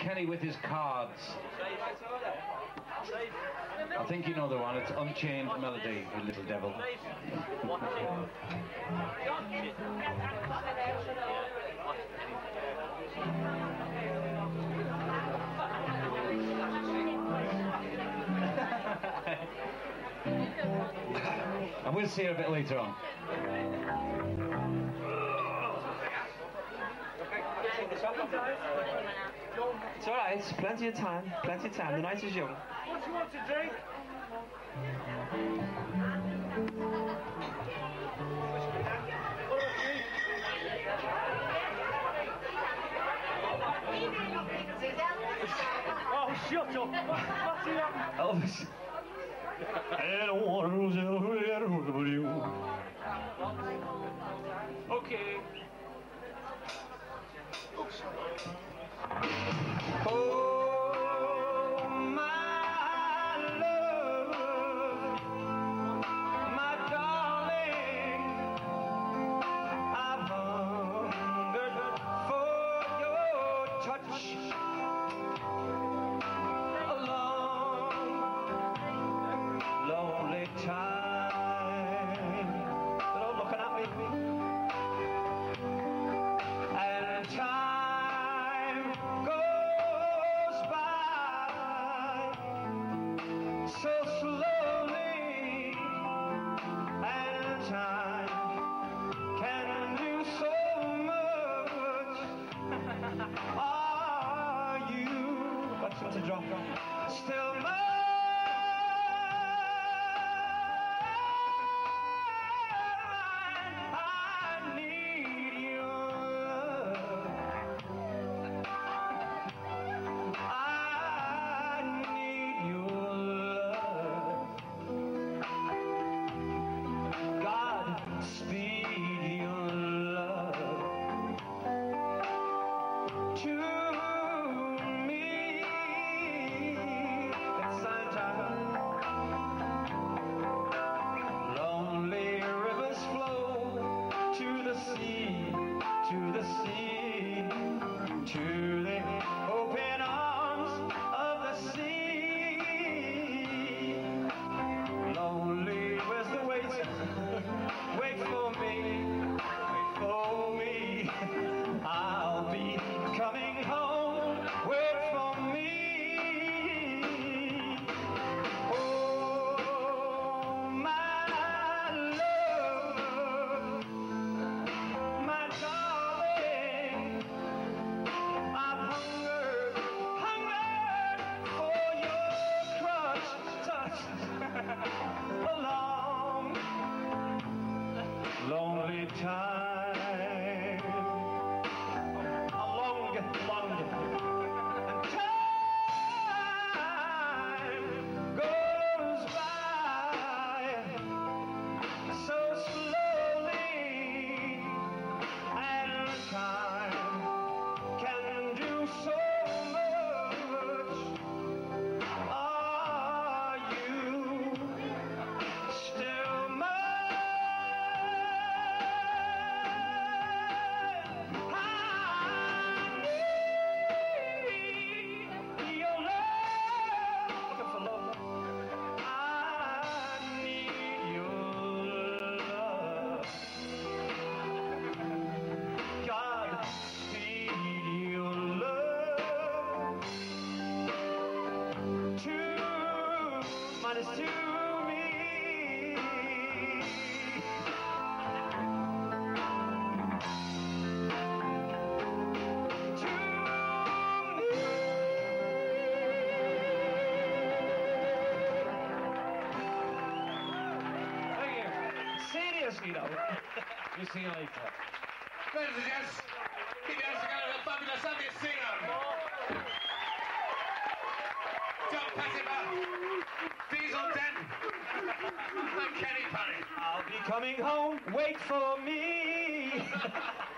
Kenny with his cards. I think you know the one. It's Unchained Melody, you little devil. And we'll see you a bit later on. It's alright, it's plenty of time, the night is young. What do you want to drink? Oh, shut up! What's it up? Elvis. Okay. Oh, my love, my darling, I've hungered for your touch a long, lonely time. They're all looking at me. And time goes by so slowly, and time can do so much. Are you, what's a drop? Still mine? I need your love. I need your love. God, speed your love to me. It's time. Lonely rivers flow to the sea, to the sea, to the open arms of the sea. Lonely, where's the wait? Wait for me, wait for me. I'll be coming home. Wait for me. Oh, my love, my darling, I've hungered for your crutch touch. A long, lonely time. A long, and time goes by so slowly, and time can do so much. Are you still mine? I need your love. Looking for love. I need your love. God, speed your love to me. Thank you. Seriously though. We'll see you later. Ladies and gents, keep your hands together for the fabulous Sunday singer. John Pettifer, Diesel Denton, and Kenny Parry. I'll be coming home. Wait for me.